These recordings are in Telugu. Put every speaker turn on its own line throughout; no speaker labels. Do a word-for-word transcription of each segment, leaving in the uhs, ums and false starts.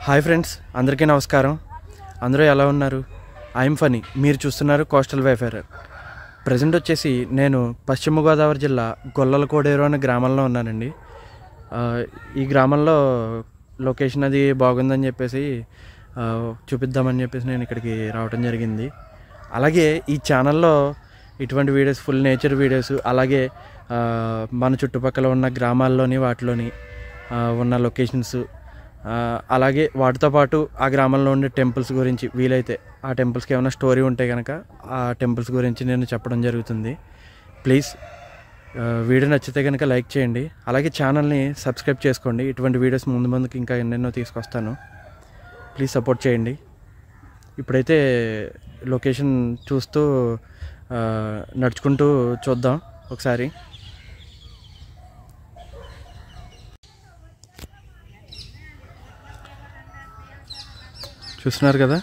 హాయ్ ఫ్రెండ్స్, అందరికీ నమస్కారం. అందరూ ఎలా ఉన్నారు? ఐఎమ్ ఫనీ. మీరు చూస్తున్నారు కోస్టల్ వైఫేరర్. ప్రజెంట్ వచ్చేసి నేను పశ్చిమ గోదావరి జిల్లా గొల్లలకోడేరు అనే గ్రామంలో ఉన్నానండి. ఈ గ్రామంలో లొకేషన్ అది బాగుందని చెప్పేసి చూపిద్దామని చెప్పేసి నేను ఇక్కడికి రావడం జరిగింది. అలాగే ఈ ఛానల్లో ఇటువంటి వీడియోస్, ఫుల్ నేచర్ వీడియోస్, అలాగే మన చుట్టుపక్కల ఉన్న గ్రామాల్లోని వాటిలోని ఉన్న లొకేషన్స్, అలాగే వాటితో పాటు ఆ గ్రామంలో ఉండే టెంపుల్స్ గురించి, వీలైతే ఆ టెంపుల్స్కి ఏమైనా స్టోరీ ఉంటే కనుక ఆ టెంపుల్స్ గురించి నేను చెప్పడం జరుగుతుంది. ప్లీజ్ వీడియో నచ్చితే కనుక లైక్ చేయండి, అలాగే ఛానల్ని సబ్స్క్రైబ్ చేసుకోండి. ఇటువంటి వీడియోస్ ముందు ముందుకు ఇంకా ఎన్నెన్నో తీసుకొస్తాను. ప్లీజ్ సపోర్ట్ చేయండి. ఇప్పుడైతే లొకేషన్ చూస్తూ నడుచుకుంటూ చూద్దాం ఒకసారి. చూస్తున్నారు కదా,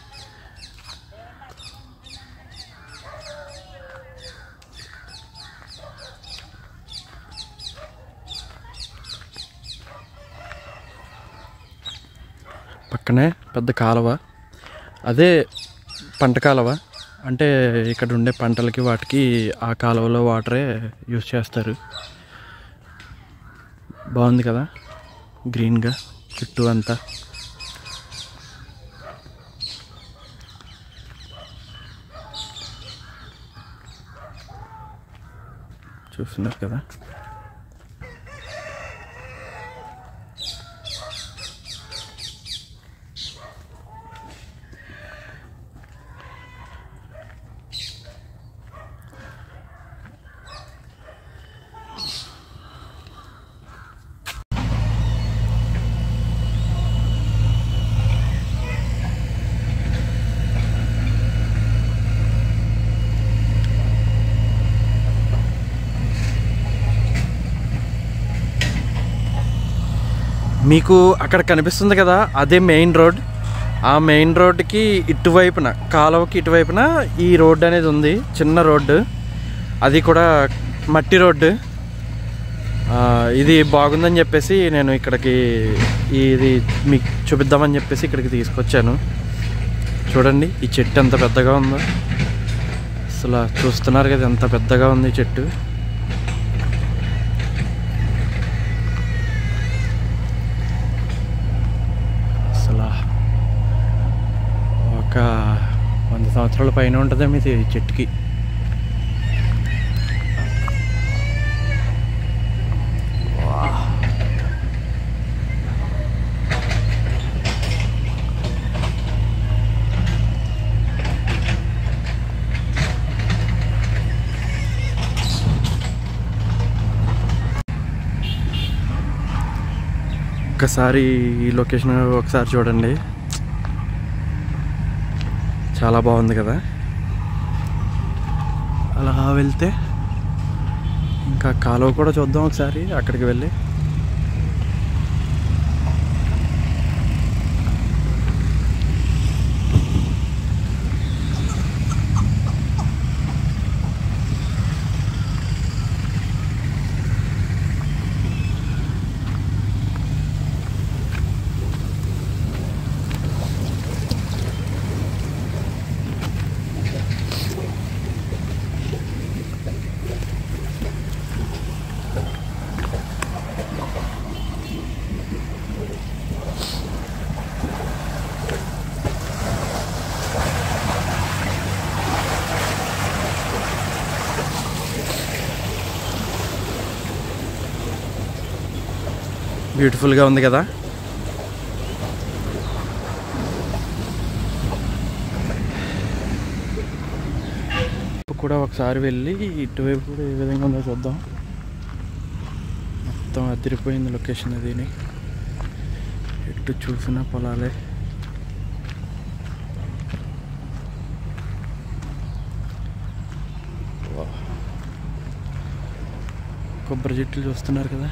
పక్కనే పెద్ద కాలువ. అదే పంట కాలువ. అంటే ఇక్కడ ఉండే పంటలకి వాటికి ఆ కాలువలో వాటరే యూజ్ చేస్తారు. బాగుంది కదా, గ్రీన్గా చుట్టూ అంతా. చూస్తున్నారు కదా, మీకు అక్కడ కనిపిస్తుంది కదా, అదే మెయిన్ రోడ్. ఆ మెయిన్ రోడ్డుకి ఇటువైపున, కాలువకి ఇటువైపున ఈ రోడ్డు అనేది ఉంది, చిన్న రోడ్డు. అది కూడా మట్టి రోడ్డు. ఇది బాగుందని చెప్పేసి నేను ఇక్కడికి ఇది మీకు చూపిద్దామని చెప్పేసి ఇక్కడికి తీసుకొచ్చాను. చూడండి ఈ చెట్టు ఎంత పెద్దగా ఉందో. అసలు చూస్తున్నారు కదా ఎంత పెద్దగా ఉంది ఈ చెట్టు. ఒక వంద సంవత్సరాల పైన ఉంటుందేమో ఇది చెట్టుకి. ఒకసారి ఈ లొకేషన్ ఒకసారి చూడండి, చాలా బాగుంది కదా. అలా వెళ్తే ఇంకా కాలువ కూడా చూద్దాం ఒకసారి అక్కడికి వెళ్ళి. బ్యూటిఫుల్గా ఉంది కదా. ఇప్పుడు కూడా ఒకసారి వెళ్ళి ఇటువైపు కూడా ఏ విధంగా ఉందో చూద్దాం. మొత్తం అదిరిపోయింది లొకేషన్. అది ఎటు చూసిన పొలాలే. కొబ్బరి చెట్లు చూస్తున్నారు కదా.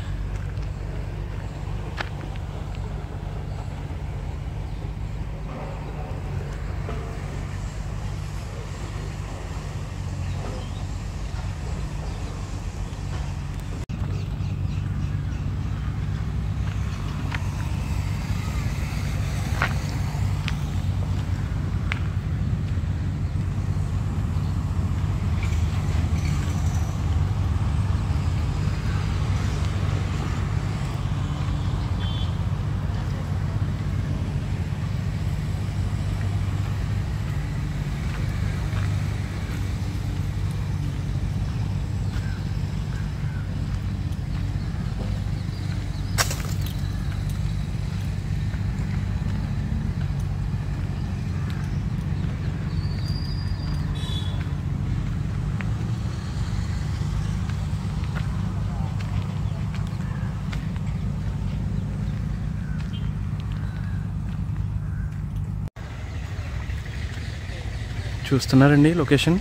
చూస్తున్నారండి లొకేషన్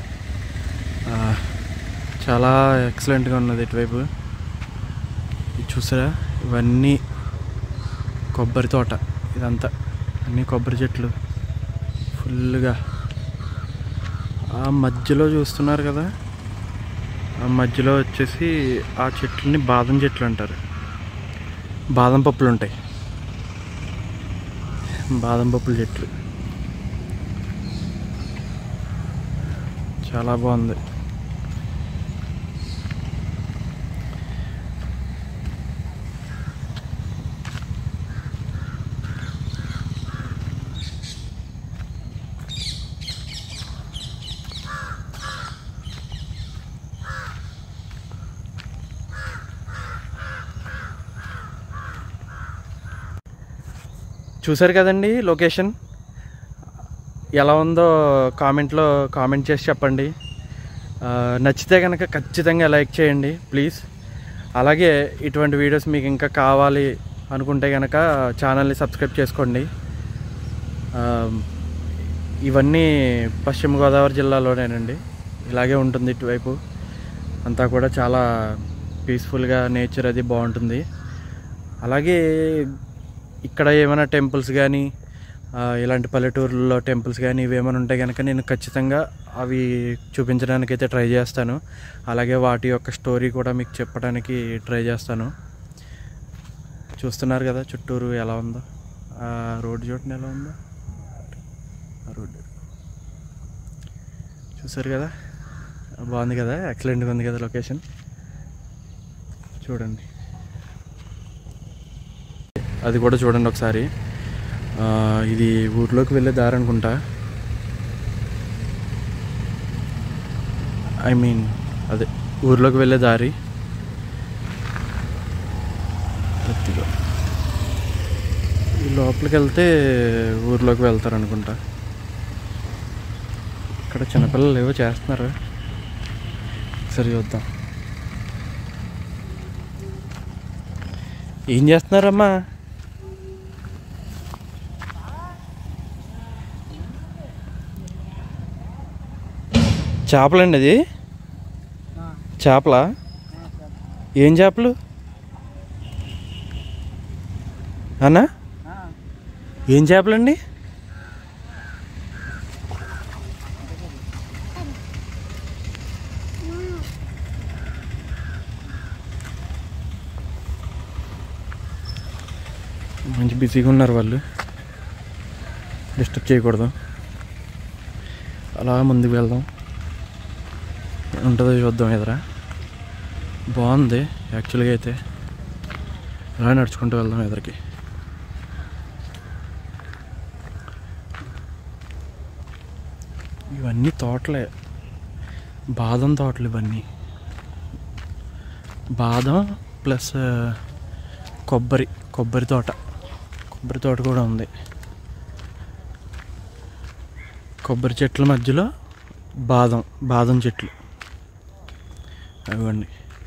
చాలా ఎక్సలెంట్గా ఉన్నది. ఇటువైపు ఇది చూసారా, ఇవన్నీ కొబ్బరి తోట, ఇదంతా అన్నీ కొబ్బరి చెట్లు ఫుల్గా. ఆ మధ్యలో చూస్తున్నారు కదా, ఆ మధ్యలో వచ్చేసి ఆ చెట్లని బాదం చెట్లు అంటారు. బాదం పప్పులు ఉంటాయి, బాదం పప్పుల చెట్లు. చాలా బాగుంది. చూసారు కదండి లొకేషన్ ఎలా ఉందో కామెంట్లో కామెంట్ చేసి చెప్పండి. నచ్చితే కనుక ఖచ్చితంగా లైక్ చేయండి ప్లీజ్. అలాగే ఇటువంటి వీడియోస్ మీకు ఇంకా కావాలి అనుకుంటే కనుక ఛానల్ని సబ్స్క్రైబ్ చేసుకోండి. ఇవన్నీ పశ్చిమ గోదావరి జిల్లాలోనేనండి. ఇలాగే ఉంటుంది ఇటువైపు అంతా కూడా చాలా పీస్ఫుల్గా, నేచర్ అది బాగుంటుంది. అలాగే ఇక్కడ ఏమైనా టెంపుల్స్ కానీ, ఇలాంటి పల్లెటూరులో టెంపుల్స్ కానీ ఇవేమైనా ఉంటే కనుక నేను ఖచ్చితంగా అవి చూపించడానికైతే ట్రై చేస్తాను. అలాగే వాటి యొక్క స్టోరీ కూడా మీకు చెప్పడానికి ట్రై చేస్తాను. చూస్తున్నారు కదా చుట్టూరు ఎలా ఉందో, ఆ రోడ్డు చూడండి ఎలా ఉందో. ఆ రోడ్డు చూసారు కదా, బాగుంది కదా, ఎక్సలెంట్గా ఉంది కదా లొకేషన్. చూడండి, అది కూడా చూడండి ఒకసారి. ఇది ఊర్లోకి వెళ్ళే దారి అనుకుంటా. ఐ మీన్ అదే ఊర్లోకి వెళ్ళే దారి. ఈ లోపలికి వెళ్తే ఊర్లోకి వెళ్తారు అనుకుంటా. ఇక్కడ చిన్నపిల్లలు ఏవో చేస్తున్నారు, సరే చూద్దాం. ఏం చేస్తున్నారమ్మా? చేపలండి, అది చేపలా? ఏం చేపలు అన్నా? ఏం చేపలండి? మంచి బిజీగా ఉన్నారు వాళ్ళు, డిస్టర్బ్ చేయకూడదు. అలా ముందుకు వెళ్దాం, ఉంటుందో చూద్దాం. ఎదురా బాగుంది యాక్చువల్గా అయితే. అలా నడుచుకుంటూ వెళ్దాం ఎదురుకి. ఇవన్నీ తోటలే, బాదం తోటలు ఇవన్నీ. బాదం ప్లస్ కొబ్బరి, కొబ్బరి తోట, కొబ్బరి తోట కూడా ఉంది. కొబ్బరి చెట్ల మధ్యలో బాదం, బాదం చెట్లు అవ్వండి.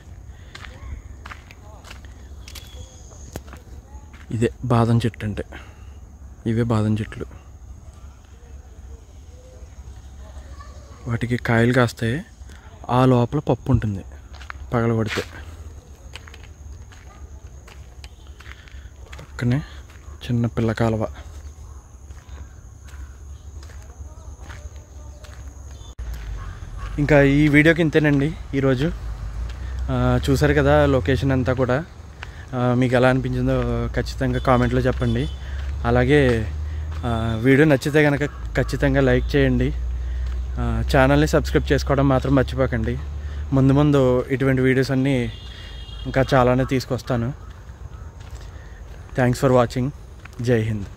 ఇదే బాదం చెట్టు అంటే, ఇవే బాదం చెట్లు. వాటికి కాయలు కాస్తాయి, ఆ లోపల పప్పు ఉంటుంది పగలగొడితే. పక్కనే చిన్న పిల్ల కాలువ. ఇంకా ఈ వీడియోకి ఇంతేనండి ఈరోజు. చూసారు కదా లొకేషన్ అంతా కూడా. మీకు ఎలా అనిపించిందో ఖచ్చితంగా కామెంట్లో చెప్పండి. అలాగే వీడియో నచ్చితే కనుక ఖచ్చితంగా లైక్ చేయండి. ఛానల్ని సబ్స్క్రైబ్ చేసుకోవడం మాత్రం మర్చిపోకండి. ముందు ముందు ఇటువంటి వీడియోస్ అన్నీ ఇంకా చాలానే తీసుకొస్తాను. Thanks for watching. Jai Hind.